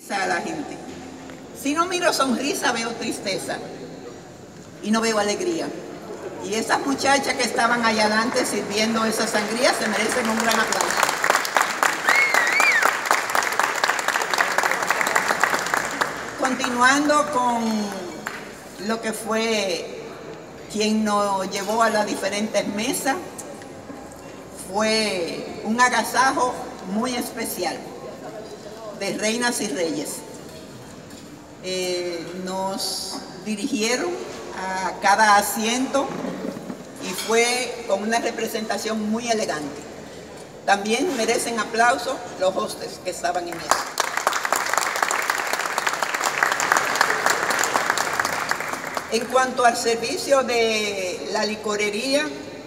a la gente. Si no miro sonrisa, veo tristeza y no veo alegría. Y esas muchachas que estaban allá adelante sirviendo esa sangría se merecen un gran aplauso. Continuando con lo que fue quien nos llevó a las diferentes mesas, fue un agasajo muy especial de reinas y reyes. Nos dirigieron a cada asiento y fue con una representación muy elegante. También merecen aplauso los hostes que estaban en eso. En cuanto al servicio de la licorería,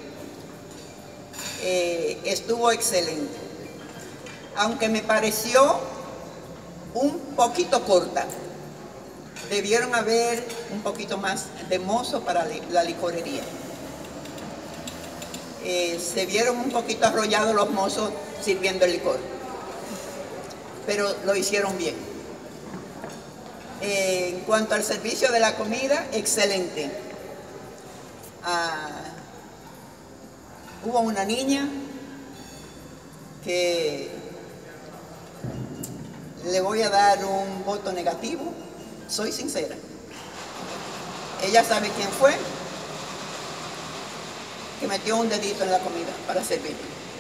estuvo excelente, aunque me pareció un poquito corta. Debieron haber un poquito más de mozo para la licorería. Se vieron un poquito arrollados los mozos sirviendo el licor, pero lo hicieron bien. En cuanto al servicio de la comida, excelente. Hubo una niña que le voy a dar un voto negativo, soy sincera. Ella sabe quién fue, que metió un dedito en la comida para servir.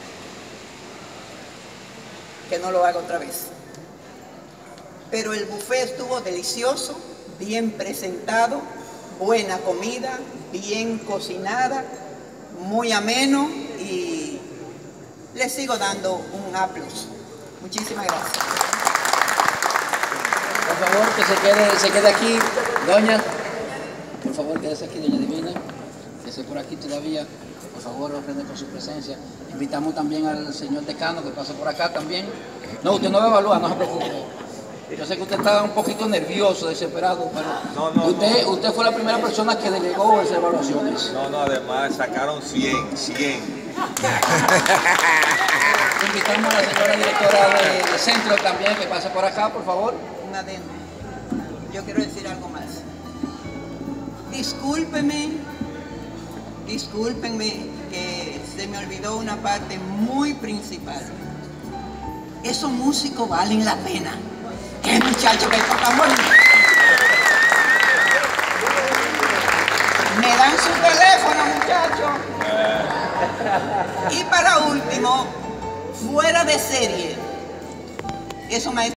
Que no lo haga otra vez. Pero el buffet estuvo delicioso, bien presentado, buena comida, bien cocinada, muy ameno y le sigo dando un aplauso. Muchísimas gracias. Por favor, que se quede aquí, doña. Por favor, quédese aquí, doña Divina. Quédese por aquí todavía. Por favor, ofrende por su presencia. Invitamos también al señor decano que pase por acá también. No, usted no va a evaluar, no se preocupe. Yo sé que usted estaba un poquito nervioso, desesperado, pero usted fue la primera persona que delegó esas evaluaciones. No, además sacaron 100. Invitamos a la señora directora del centro también que pase por acá, por favor. Un adendo. Yo quiero decir algo más. Discúlpenme que se me olvidó una parte muy principal. Esos músicos valen la pena. ¡Qué muchachos que tocan bonito! Me dan su teléfono, muchachos. Y para último, fuera de serie, eso me